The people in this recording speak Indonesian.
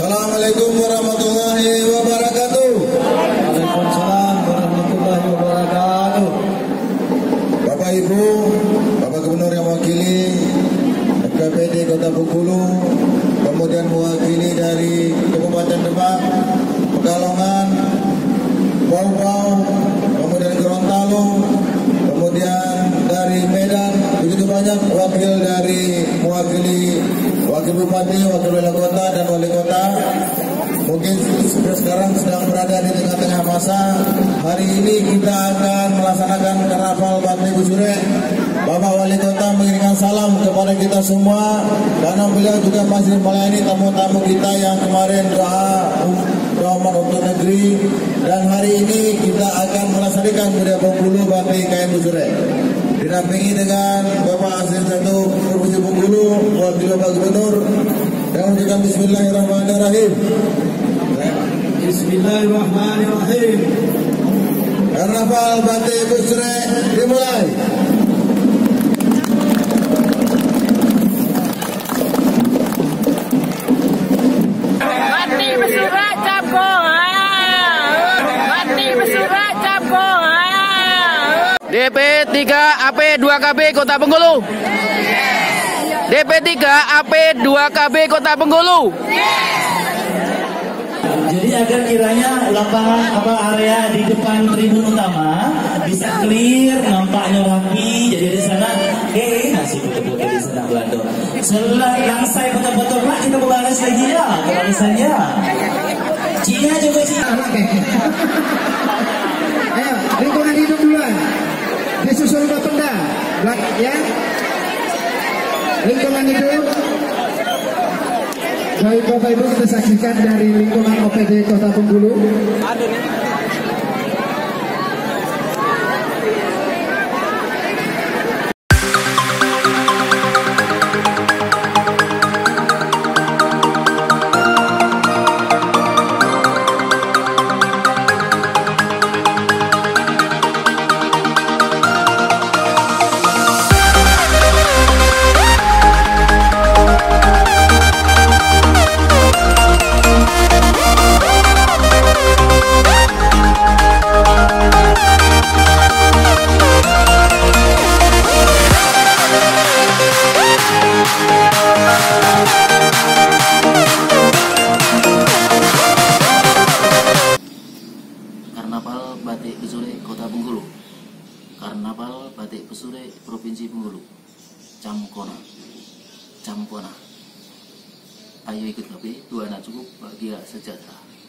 Assalamualaikum warahmatullahi wabarakatuh. Waalaikumsalam warahmatullahi wabarakatuh. Bapak Ibu, Bapak Gubernur yang mewakili FKPD Kota Bengkulu, kemudian mewakili dari Kabupaten Demak, Pekalongan, Bau-Bau, kemudian Gorontalo, kemudian dari Medan, begitu banyak wakil dari mewakili wakil bupati, wakil wali kota dan wali kota. Mungkin sekarang sedang berada di tengah-tengah masa. Hari ini kita akan melaksanakan Karnaval Batik Busure. Bapak Wali Kota mengirimkan salam kepada kita semua karena beliau juga masih melayani tamu-tamu kita yang kemarin doa untuk negeri, dan hari ini kita akan melaksanakan budaya Bengkulu Batik Kain Busure. Didampingi dengan Bapak Asisten 1 Provinsi Bengkulu, Wakil Bapak Gubernur, yang mengucapkan Bismillahirrahmanirrahim. Bismillahirrahmanirrahim. Karnaval Batik Busure dimulai. Batik Busure Capko. Batik Busure Capko. DP 3 AP 2KB Kota Bengkulu. DP 3 AP 2KB Kota Bengkulu. Jadi agar kiranya lapangan area di depan tribun utama bisa clear, nampaknya rapi. Jadi di sana, masih betul-betul di sana Belanda. Selang saya betul-betul Pak, kita berbalas lagi ya, barisannya. Cina juga Cina. Ayo, lingkungan hidup duluan. Disusul Bapenda, ya. Lingkungan hidup. Baik Bapak Ibu, kita saksikan dari lingkungan OPD Kota Bengkulu. Karnaval Batik Busure Kota Bengkulu, Karnaval Batik Busure Provinsi Bengkulu, Camkona. Ayo ikut kami, dua anak cukup, bahagia sejahtera.